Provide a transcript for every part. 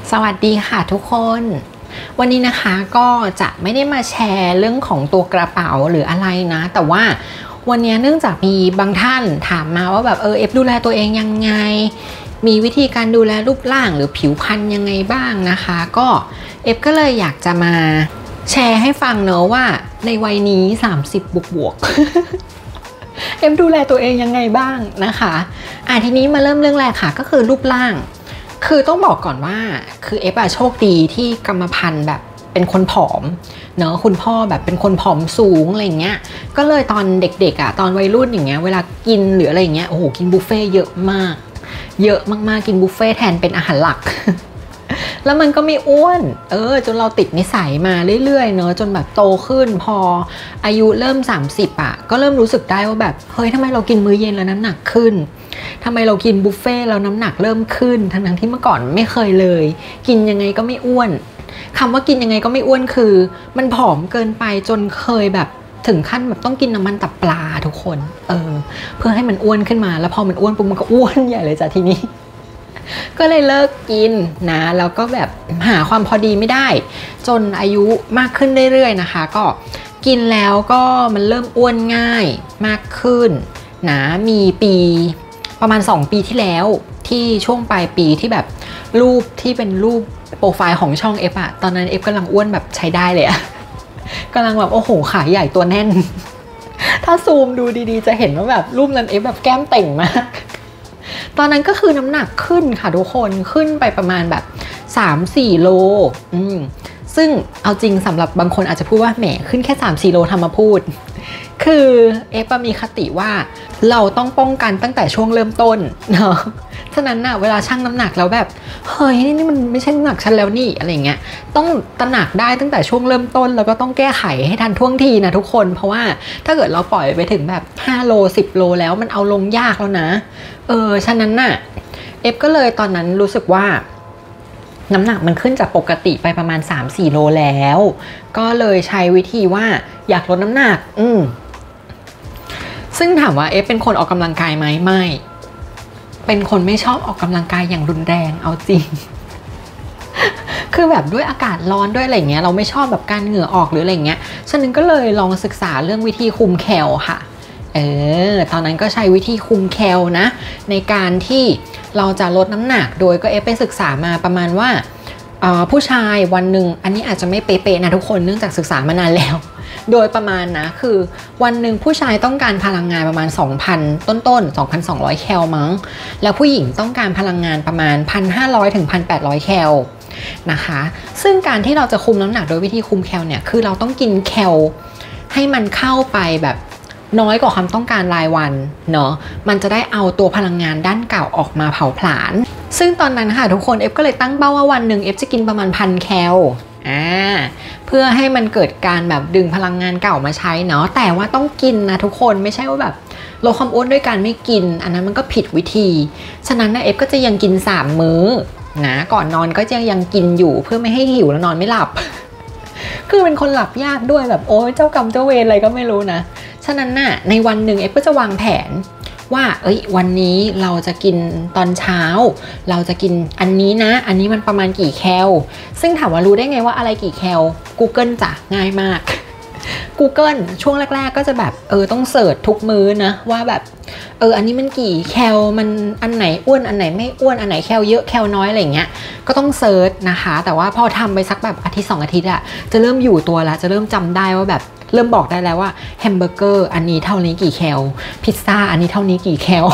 สวัสดีค่ะทุกคนวันนี้นะคะก็จะไม่ได้มาแชร์เรื่องของตัวกระเป๋าหรืออะไรนะแต่ว่าวันนี้เนื่องจากมีบางท่านถามมาว่าแบบเอฟดูแลตัวเองยังไงมีวิธีการดูแลรูปร่างหรือผิวพรรณยังไงบ้างนะคะก็เอฟก็เลยอยากจะมาแชร์ให้ฟังเนอะว่าในวัยนี้30บวกเอฟดูแลตัวเองยังไงบ้างนะคะทีนี้มาเริ่มเรื่องแรกค่ะก็คือรูปร่างคือต้องบอกก่อนว่าคือเอฟโชคดีที่กรรมพันธุ์แบบเป็นคนผอมเนอะคุณพ่อแบบเป็นคนผอมสูงอะไรเงี้ยก็เลยตอนเด็กๆตอนวัยรุ่นอย่างเงี้ยเวลากินหรืออะไรเงี้ยโอ้โหกินบุฟเฟ่เยอะมากกินบุฟเฟ่แทนเป็นอาหารหลัก แล้วมันก็ไม่อ้วนจนเราติดนิสัยมาเรื่อยๆเนอะจนแบบโตขึ้นพออายุเริ่ม30ก็เริ่มรู้สึกได้ว่าแบบเฮ้ยทำไมเรากินมื้อเย็นแล้วน้ำหนักขึ้นทำไมเรากินบุฟเฟ่แล้วน้ำหนักเริ่มขึ้นทั้งที่เมื่อก่อนไม่เคยเลยกินยังไงก็ไม่อ้วนคำว่ากินยังไงก็ไม่อ้วนคือมันผอมเกินไปจนเคยแบบถึงขั้นแบบต้องกินน้ำมันตับปลาทุกคนเพื่อให้มันอ้วนขึ้นมาแล้วพอมันอ้วนปุ๊บมันก็อ้วนใหญ่เลยจ้ะทีนี้ก็เลยเลิกกินนะแล้วก็แบบหาความพอดีไม่ได้จนอายุมากขึ้นเรื่อยๆนะคะก็กินแล้วก็มันเริ่มอ้วนง่ายมากขึ้นนะมีปีประมาณ2 ปีที่แล้วที่ช่วงปลายปีที่แบบรูปที่เป็นรูปโปรไฟล์ของช่องเอฟตอนนั้นเอฟกำลังอ้วนแบบใช้ได้เลยกำลังแบบโอ้โหขาใหญ่ตัวแน่นถ้าซูมดูดีๆจะเห็นว่าแบบรูปนั้นเอฟแบบแก้มเต่งมากตอนนั้นก็คือน้ำหนักขึ้นค่ะทุกคนขึ้นไปประมาณแบบ 3-4 โลซึ่งเอาจริงสำหรับบางคนอาจจะพูดว่าแหมขึ้นแค่ 3-4 โลทำมาพูดคือเอฟมีคติว่าเราต้องป้องกันตั้งแต่ช่วงเริ่มต้นเนาะฉะนั้นน่ะเวลาชั่งน้ำหนักแล้วแบบเฮ้ยนี่มันไม่ใช่น้ำหนักฉันแล้วนี่อะไรเงี้ยต้องตระหนักได้ตั้งแต่ช่วงเริ่มต้นแล้วก็ต้องแก้ไขให้ทันท่วงทีนะทุกคนเพราะว่าถ้าเกิดเราปล่อยไปถึงแบบ5 โล 10 โลแล้วมันเอาลงยากแล้วนะฉะนั้นน่ะเอฟก็เลยตอนนั้นรู้สึกว่าน้ำหนักมันขึ้นจากปกติไปประมาณ 3-4 โลแล้วก็เลยใช้วิธีว่าอยากลดน้ำหนักซึ่งถามว่าเอฟเป็นคนออกกำลังกายไหมไม่เป็นคนไม่ชอบออกกำลังกายอย่างรุนแรงเอาจริง คือแบบด้วยอากาศร้อนด้วยอะไรเงี้ยเราไม่ชอบแบบการเหงื่อออกหรืออะไรเงี้ยฉะนั้นก็เลยลองศึกษาเรื่องวิธีคุมแคลค่ะตอนนั้นก็ใช้วิธีคุมแคลนะในการที่เราจะลดน้ำหนักโดยก็เอฟไปศึกษามาประมาณว่าผู้ชายวันหนึ่งอันนี้อาจจะไม่เป๊ะๆนะทุกคนเนื่องจากศึกษามานานแล้วโดยประมาณนะคือวันหนึ่งผู้ชายต้องการพลังงานประมาณ 2,000 ต้น 2,200 แคลมั้งแล้วผู้หญิงต้องการพลังงานประมาณ 1,500 ถึง 1,800 แคลนะคะซึ่งการที่เราจะคุมน้ำหนักโดยวิธีคุมแคลเนี่ยคือเราต้องกินแคลให้มันเข้าไปแบบน้อยกว่าความต้องการรายวันเนาะมันจะได้เอาตัวพลังงานด้านเก่าออกมาเผาผลาญซึ่งตอนนั้นค่ะทุกคนเอฟก็เลยตั้งเป้าว่าวันหนึ่งเอฟจะกินประมาณ 1,000 แคลเพื่อให้มันเกิดการแบบดึงพลังงานเก่ามาใช้เนาะแต่ว่าต้องกินนะทุกคนไม่ใช่ว่าแบบลดความอ้วนด้วยการไม่กินอันนั้นมันก็ผิดวิธีฉะนั้นนะเอฟก็จะยังกิน3 มื้อนะก่อนนอนก็จะยังกินอยู่เพื่อไม่ให้หิวแล้วนอนไม่หลับ คือเป็นคนหลับยากด้วยแบบโอ้ยเจ้ากรรมเจ้าเวรอะไรก็ไม่รู้นะฉะนั้นน่ะในวันหนึ่งเอฟก็จะวางแผนว่าวันนี้เราจะกินตอนเช้าเราจะกินอันนี้นะอันนี้มันประมาณกี่แคลซึ่งถามว่ารู้ได้ไงว่าอะไรกี่แคล Google จ้ะง่ายมาก Google ช่วงแรกๆก็จะแบบต้องเสิร์ชทุกมื้อนะว่าแบบอันนี้มันกี่แคลมันอันไหนอ้วนอันไหนไม่อ้วนอันไหนแคลเยอะแคลน้อยอะไรอย่างเงี้ยก็ต้องเสิร์ชนะคะแต่ว่าพอทำไปสักแบบอาทิตย์2 อาทิตย์จะเริ่มอยู่ตัวแล้วจะเริ่มจำได้ว่าแบบเริ่มบอกได้แล้วว่าแฮมเบอร์เกอร์อันนี้เท่านี้กี่แคลพิซซ่าอันนี้เท่านี้กี่แคล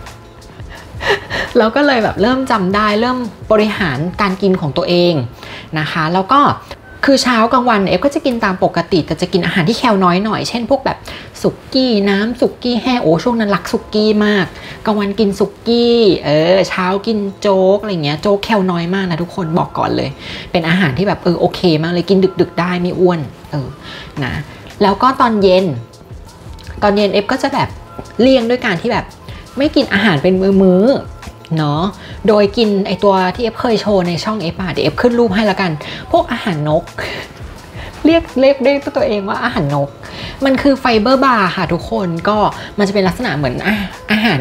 แล้วก็เลยแบบเริ่มจำได้เริ่มบริหารการกินของตัวเองนะคะแล้วก็คือเช้ากลางวันเอฟก็จะกินตามปกติแต่จะกินอาหารที่แคลน้อยหน่อยเช่นพวกแบบสุกี้น้ำสุกี้แห้งช่วงนั้นรักสุกี้มากกลางวันกินสุกี้เช้ากินโจ๊กอะไรเงี้ยโจ๊กแคลน้อยมากนะทุกคนบอกก่อนเลยเป็นอาหารที่แบบโอเคมากเลยกินดึกๆได้ไม่อ้วนนะแล้วก็ตอนเย็นเอฟก็จะแบบเลี่ยงด้วยการที่แบบไม่กินอาหารเป็นมื้อเนาะโดยกินไอตัวที่เอฟเคยโชว์ในช่องเอฟเดี๋ยวเอฟขึ้นรูปให้ละกันพวกอาหารนก เรียกตัวเองว่าอาหารนกมันคือไฟเบอร์บาร์ค่ะทุกคนก็มันจะเป็นลักษณะเหมือนอาหารอัด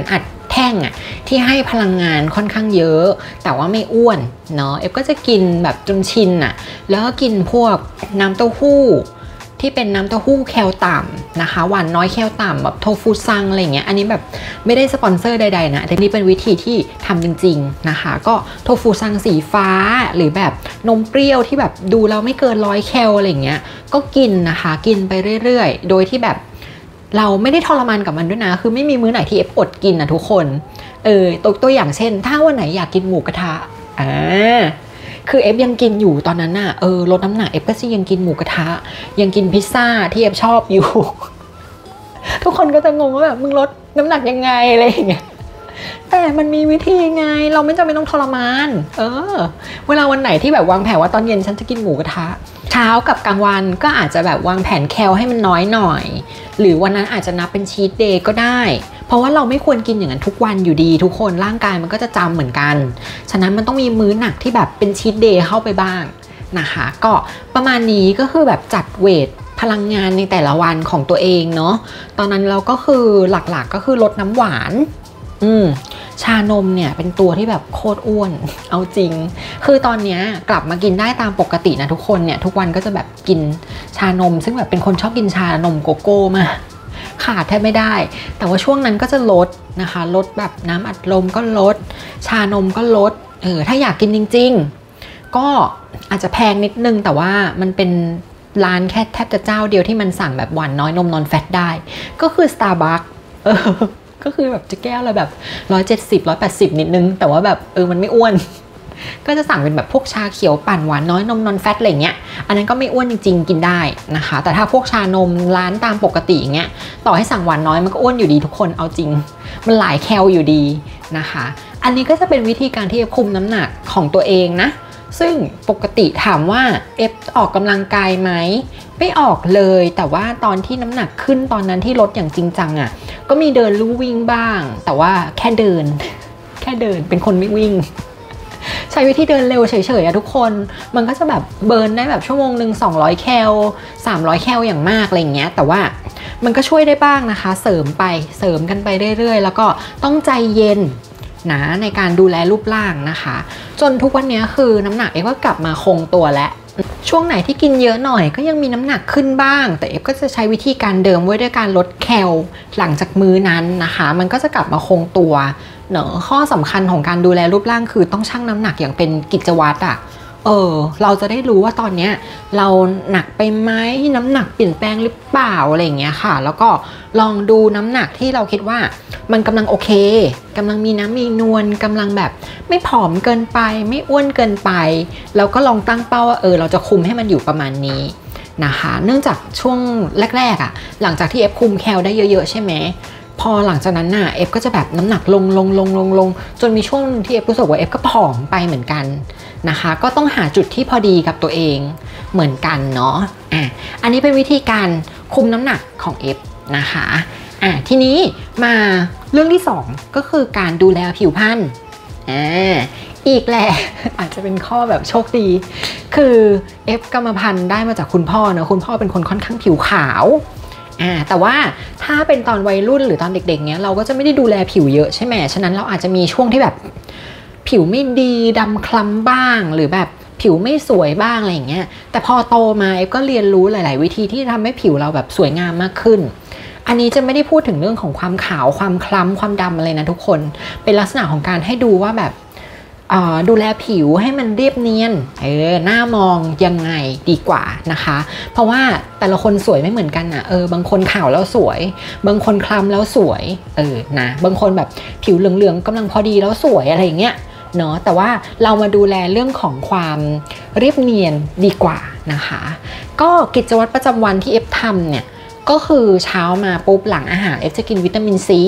แท่งอ่ะที่ให้พลังงานค่อนข้างเยอะแต่ว่าไม่อ้วนเนาะเอฟก็จะกินแบบจนชินอ่ะแล้วก็กินพวกน้ำเต้าหู้ที่เป็นน้ำเต้าหู้แคลต่ำนะคะหวานน้อยแคลต่ำแบบโทฟูซังอะไรเงี้ยอันนี้แบบไม่ได้สปอนเซอร์ใดๆนะแต่นี่เป็นวิธีที่ทำจริงๆนะคะก็โทฟูซังสีฟ้าหรือแบบนมเปรี้ยวที่แบบดูแล้วไม่เกิน100แคลอะไรเงี้ยก็กินนะคะกินไปเรื่อยๆโดยที่แบบเราไม่ได้ทรมานกับมันด้วยนะคือไม่มีมื้อไหนที่เอฟอดกินนะทุกคนตัวอย่างเช่นถ้าวันไหนอยากกินหมูกระทะคือเอฟยังกินอยู่ตอนนั้นน่ะลดน้ำหนักเอฟก็ยังกินหมูกระทะยังกินพิซซ่าที่เอฟชอบอยู่ ทุกคนก็จะงงว่าแบบมึงลดน้ำหนักยังไงอะไรอย่างเงี้ยแต่มันมีวิธีไงเราไม่จำเป็นต้องทรมานเวลาวันไหนที่แบบวางแผนว่าตอนเย็นฉันจะกินหมูกระทะเช้ากับกลางวันก็อาจจะแบบวางแผนแคลให้มันน้อยหน่อยหรือวันนั้นอาจจะนับเป็นชีทเดย์ก็ได้เพราะว่าเราไม่ควรกินอย่างนั้นทุกวันอยู่ดีทุกคนร่างกายมันก็จะจำเหมือนกันฉะนั้นมันต้องมีมื้อหนักที่แบบเป็นชีทเดย์เข้าไปบ้างนะคะก็ประมาณนี้ก็คือแบบจัดเวทพลังงานในแต่ละวันของตัวเองเนาะตอนนั้นเราก็คือหลักๆก็คือลดน้ำหวานชานมเนี่ยเป็นตัวที่แบบโคตรอ้วนเอาจริงคือตอนนี้กลับมากินได้ตามปกตินะทุกคนเนี่ยทุกวันก็จะแบบกินชานมซึ่งแบบเป็นคนชอบกินชานมโกโก้มากขาดแทบไม่ได้แต่ว่าช่วงนั้นก็จะลดนะคะลดแบบน้ำอัดลมก็ลดชานมก็ลดถ้าอยากกินจริงๆก็อาจจะแพงนิดนึงแต่ว่ามันเป็นร้านแค่แทบจะเจ้าเดียวที่มันสั่งแบบหวานน้อยนมนอนแฟตได้ก็คือ Starbucks ก็คือแบบจะแก้วละแบบ170 180นิดนึงแต่ว่าแบบมันไม่อ้วนก็จะสั่งเป็นแบบพวกชาเขียวปั่นหวานน้อยนมนอนแฟตอะไรเงี้ยอันนั้นก็ไม่อ้วนจริงๆกินได้นะคะแต่ถ้าพวกชานมร้านตามปกติอย่างเงี้ยต่อให้สั่งหวานน้อยมันก็อ้วนอยู่ดีทุกคนเอาจริงมันหลายแคลอยู่ดีนะคะอันนี้ก็จะเป็นวิธีการที่คุมน้ำหนักของตัวเองนะซึ่งปกติถามว่าออกกำลังกายไหมไม่ออกเลยแต่ว่าตอนที่น้ำหนักขึ้นตอนนั้นที่ลดอย่างจริงจังอ่ะก็มีเดินลู่วิ่งบ้างแต่ว่าแค่เดินเป็นคนไม่วิ่งใช้วิธีเดินเร็วเฉยๆอะทุกคนมันก็จะแบบเบิร์นได้แบบชั่วโมงหนึ่ง200แคล300แคลอย่างมากอะไรเงี้ยแต่ว่ามันก็ช่วยได้บ้างนะคะเสริมกันไปเรื่อยๆแล้วก็ต้องใจเย็นนะในการดูแลรูปร่างนะคะจนทุกวันนี้คือน้ำหนักก็กลับมาคงตัวแล้วช่วงไหนที่กินเยอะหน่อยก็ยังมีน้ำหนักขึ้นบ้างแต่ก็จะใช้วิธีการเดิมไว้ด้วยการลดแคลหลังจากมื้อนั้นนะคะมันก็จะกลับมาคงตัวเนอะข้อสำคัญของการดูแลรูปร่างคือต้องชั่งน้ำหนักอย่างเป็นกิจวัตรอ่ะเราจะได้รู้ว่าตอนนี้เราหนักไปไหมน้ำหนักเปลี่ยนแปลงหรือเปล่าอะไรอย่างเงี้ยค่ะแล้วก็ลองดูน้ำหนักที่เราคิดว่ามันกำลังโอเคกำลังมีน้ำมีนวลกำลังแบบไม่ผอมเกินไปไม่อ้วนเกินไปแล้วก็ลองตั้งเป้าว่าเราจะคุมให้มันอยู่ประมาณนี้นะคะเนื่องจากช่วงแรกๆอ่ะหลังจากที่คุมแคลได้เยอะๆใช่ไหมพอหลังจากนั้นน่ะก็จะแบบน้ำหนักลงจนมีช่วงที่รู้สึกว่าก็ผอมไปเหมือนกันนะคะก็ต้องหาจุดที่พอดีกับตัวเองเหมือนกันเนาะอันนี้เป็นวิธีการคุมน้ำหนักของนะคะทีนี้มาเรื่องที่2ก็คือการดูแลผิวพรรณอีกแหละอาจจะเป็นข้อแบบโชคดีคือกรรมพันธุ์ได้มาจากคุณพ่อเนอะคุณพ่อเป็นคนค่อนข้างผิวขาวแต่ว่าถ้าเป็นตอนวัยรุ่นหรือตอนเด็กๆเนี้ยเราก็จะไม่ได้ดูแลผิวเยอะใช่ไหมฉะนั้นเราอาจจะมีช่วงที่แบบผิวไม่ดีดำคล้ำบ้างหรือแบบผิวไม่สวยบ้างอะไรอย่างเงี้ยแต่พอโตมาก็เรียนรู้หลายๆวิธีที่ทำให้ผิวเราแบบสวยงามมากขึ้นอันนี้จะไม่ได้พูดถึงเรื่องของความขาวความคล้ำความดำอะไรนะทุกคนเป็นลักษณะของการให้ดูว่าแบบดูแลผิวให้มันเรียบเนียนหน้ามองยังไงดีกว่านะคะเพราะว่าแต่ละคนสวยไม่เหมือนกันนะบางคนขาวแล้วสวยบางคนคล้ำแล้วสวยนะบางคนแบบผิวเหลืองๆกำลังพอดีแล้วสวยอะไรอย่างเงี้ยเนาะแต่ว่าเรามาดูแลเรื่องของความเรียบเนียนดีกว่านะคะก็กิจวัตรประจำวันที่ทำเนี่ยก็คือเช้ามาปุ๊บหลังอาหารจะกินวิตามินซี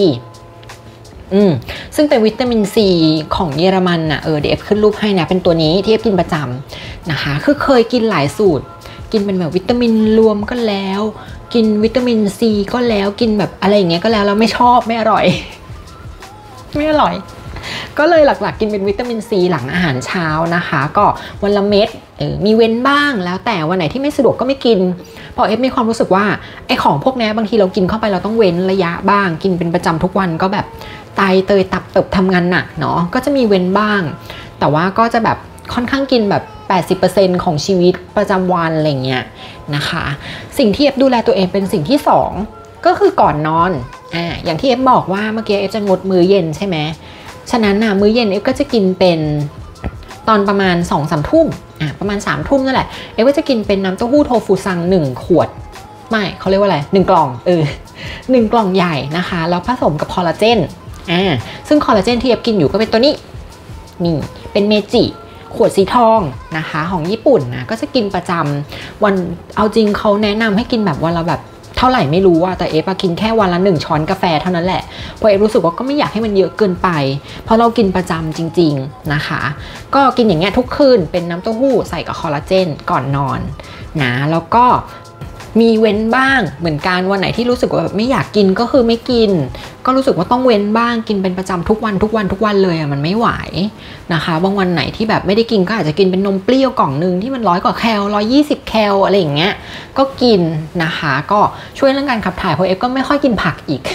ซึ่งเป็นวิตามินซีของเยอรมันน่ะเดี๋ยวขึ้นรูปให้นะเป็นตัวนี้ที่กินประจำนะคะคือเคยกินหลายสูตรกินเป็นแบบวิตามินรวมก็แล้วกินวิตามินซีก็แล้วกินแบบอะไรอย่างเงี้ยก็แล้วไม่ชอบไม่อร่อยก็เลยหลักๆกินเป็นวิตามินซีหลังอาหารเช้านะคะก็วันละเม็ดมีเว้นบ้างแล้วแต่วันไหนที่ไม่สะดวกก็ไม่กินเพราะมีความรู้สึกว่าไอ้ของพวกนี้บางทีเรากินเข้าไปเราต้องเว้นระยะบ้างกินเป็นประจำทุกวันก็แบบไตเตยตับเติบทำงานหนักเนาะก็จะมีเว้นบ้างแต่ว่าก็จะแบบค่อนข้างกินแบบ 80% ของชีวิตประจำวันอะไรเงี้ยนะคะสิ่งที่เอฟดูแลตัวเองเป็นสิ่งที่2ก็คือก่อนนอนอย่างที่เอฟบอกว่าเมื่อกี้เอฟจะงดมื้อเย็นใช่ไหมฉะนั้นนะมื้อเย็นเอฟก็จะกินเป็นตอนประมาณ 2-3 ทุ่มประมาณ3 ทุ่มนั่นแหละเอฟก็จะกินเป็นน้ำเต้าหู้โทฟูซัง1 ขวดไม่เขาเรียกว่าอะไร1 กล่อง1 กล่องใหญ่นะคะแล้วผสมกับคอลลาเจนซึ่งคอลลาเจนที่เอฟกินอยู่ก็เป็นตัวนี้นี่เป็นเมจิขวดสีทองนะคะของญี่ปุ่นนะก็จะกินประจำวันเอาจริงเขาแนะนำให้กินแบบวันละแบบเท่าไหร่ไม่รู้อะแต่เอฟกินแค่วันละ1 ช้อนกาแฟเท่านั้นแหละเพราะเอฟรู้สึกว่าก็ไม่อยากให้มันเยอะเกินไปเพราะเรากินประจำจริงๆนะคะก็กินอย่างเงี้ยทุกคืนเป็นน้ำเต้าหู้ใส่กับคอลลาเจนก่อนนอนนะแล้วก็มีเว้นบ้างเหมือนกันวันไหนที่รู้สึกว่าแบบไม่อยากกินก็คือไม่กินก็รู้สึกว่าต้องเว้นบ้างกินเป็นประจำทุกวันเลยมันไม่ไหวนะคะบางวันไหนที่แบบไม่ได้กินก็อาจจะกินเป็นนมเปรี้ยวกล่องนึงที่มัน100 กว่าแคล120 แคลอะไรอย่างเงี้ยก็กินนะคะก็ช่วยเรื่องการขับถ่ายเพราะเอฟก็ไม่ค่อยกินผักอีก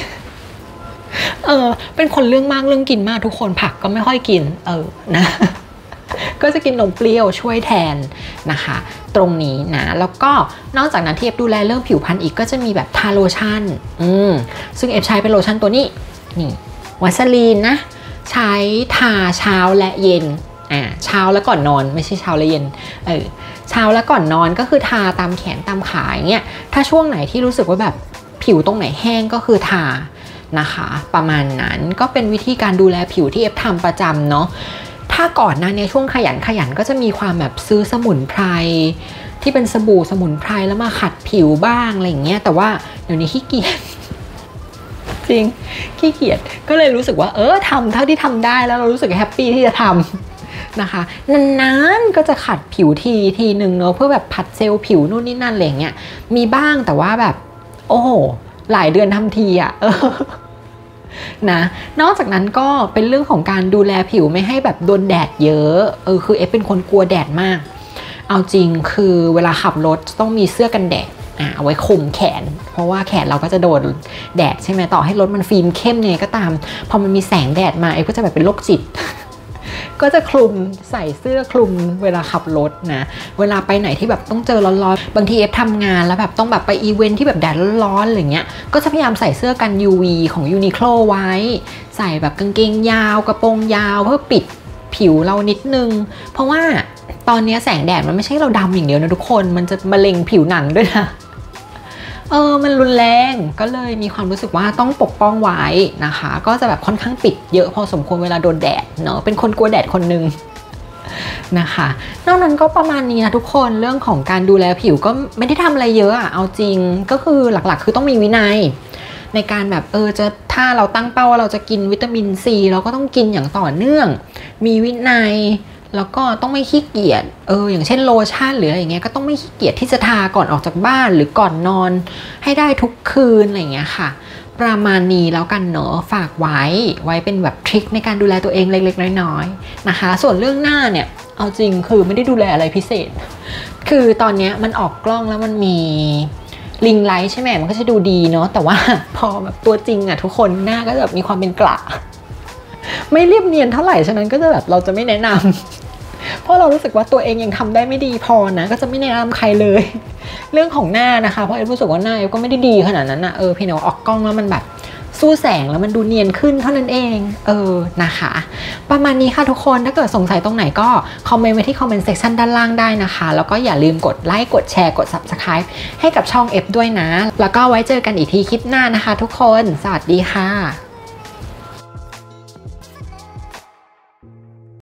เป็นคนเรื่องมากเรื่องกินมากทุกคนผักก็ไม่ค่อยกินนะก็จะกินนมเปรี้ยวช่วยแทนนะคะตรงนี้นะแล้วก็นอกจากนั้นที่เอฟดูแลเรื่องผิวพรรณอีกก็จะมีแบบทาโลชั่นซึ่งเอฟใช้เป็นโลชั่นตัวนี้นี่วัสลีนนะใช้ทาเช้าและเย็นเช้าแล้วก่อนนอนไม่ใช่เช้าและเย็นเช้าแล้วก่อนนอนก็คือทาตามแขนตามขาอย่างเงี้ยถ้าช่วงไหนที่รู้สึกว่าแบบผิวตรงไหนแห้งก็คือทานะคะประมาณนั้นก็เป็นวิธีการดูแลผิวที่เอฟทำประจำเนาะถ้าก่อนหน้านี้ช่วงขยันก็จะมีความแบบซื้อสมุนไพรที่เป็นสบู่สมุนไพรแล้วมาขัดผิวบ้างอะไรอย่างเงี้ยแต่ว่าเดี๋ยวนี้ขี้เกียจจริงขี้เกียจก็เลยรู้สึกว่าทำเท่าที่ทำได้แล้วเรารู้สึกแฮปปี้ที่จะทำนะคะนานๆก็จะขัดผิวทีนึงเนอะเพื่อแบบผัดเซลล์ผิวนู่นนี่นั่นอะไรอย่างเงี้ยมีบ้างแต่ว่าแบบโอ้โหหลายเดือนทำทีอ่ะนะนอกจากนั้นก็เป็นเรื่องของการดูแลผิวไม่ให้แบบโดนแดดเยอะคือเอฟเป็นคนกลัวแดดมากเอาจริงคือเวลาขับรถต้องมีเสื้อกันแดดเอาไว้คลุมแขนเพราะว่าแขนเราก็จะโดนแดดใช่ไหมต่อให้รถมันฟิล์มเข้มเนี่ยก็ตามพอมันมีแสงแดดมาเอฟก็จะแบบเป็นโรคจิต ก็จะคลุมใส่เสื้อคลุมเวลาขับรถนะเวลาไปไหนที่แบบต้องเจอร้อนๆบางทีเอฟทำงานแล้วแบบต้องแบบไปอีเวนท์ที่แบบแดดร้อนๆอะไรเงี้ยก็จะพยายามใส่เสื้อกัน UV ของ Uniqlo ไว้ใส่แบบกางเกงยาวกระโปรงยาวเพื่อปิดผิวเรานิดนึงเพราะว่าตอนนี้แสงแดดมันไม่ใช่เราดำอย่างเดียวนะทุกคนมันจะมะเร็งผิวหนังด้วยนะมันรุนแรงก็เลยมีความรู้สึกว่าต้องปกป้องไว้นะคะก็จะแบบค่อนข้างปิดเยอะพอสมควรเวลาโดนแดดเนาะเป็นคนกลัวแดดคนนึงนะคะนอกนั้นก็ประมาณนี้นะทุกคนเรื่องของการดูแลผิวก็ไม่ได้ทำอะไรเยอะเอาจริงก็คือหลักๆคือต้องมีวินัยในการแบบจะถ้าเราตั้งเป้าว่าเราจะกินวิตามินซีเราก็ต้องกินอย่างต่อเนื่องมีวินัยแล้วก็ต้องไม่ขี้เกียจอย่างเช่นโลชั่นหรืออะไรอย่างเงี้ยก็ต้องไม่ขี้เกียจที่จะทาก่อนออกจากบ้านหรือก่อนนอนให้ได้ทุกคืนอะไรอย่างเงี้ยค่ะประมาณนี้แล้วกันเนอะฝากไว้เป็นแบบทริคในการดูแลตัวเองเล็กๆน้อยๆนะคะส่วนเรื่องหน้าเนี่ยเอาจริงคือไม่ได้ดูแลอะไรพิเศษคือตอนนี้มันออกกล้องแล้วมันมีริงไลท์ใช่ไหมมันก็จะดูดีเนาะแต่ว่าพอแบบตัวจริงอะทุกคนหน้าก็แบบมีความเป็นกระไม่เรียบเนียนเท่าไหร่ฉะนั้นก็จะแบบเราจะไม่แนะนำเพราะเรารู้สึกว่าตัวเองยังทำได้ไม่ดีพอนะก็จะไม่แนะนำใครเลยเรื่องของหน้านะคะเพราะเอฟรู้สึกว่าหน้าเอฟก็ไม่ได้ดีขนาดนั้นนะเพียงแต่ว่าออกกล้องแล้วมันแบบสู้แสงแล้วมันดูเนียนขึ้นเท่านั้นเองนะคะประมาณนี้ค่ะทุกคนถ้าเกิดสงสัยตรงไหนก็คอมเมนต์ไว้ที่คอมเมนต์เซกชันด้านล่างได้นะคะแล้วก็อย่าลืมกดไลค์กดแชร์กด Subscribe ให้กับช่องเอฟด้วยนะแล้วก็ไว้เจอกันอีกทีคลิปหน้านะคะทุกคนสวัสดีค่ะ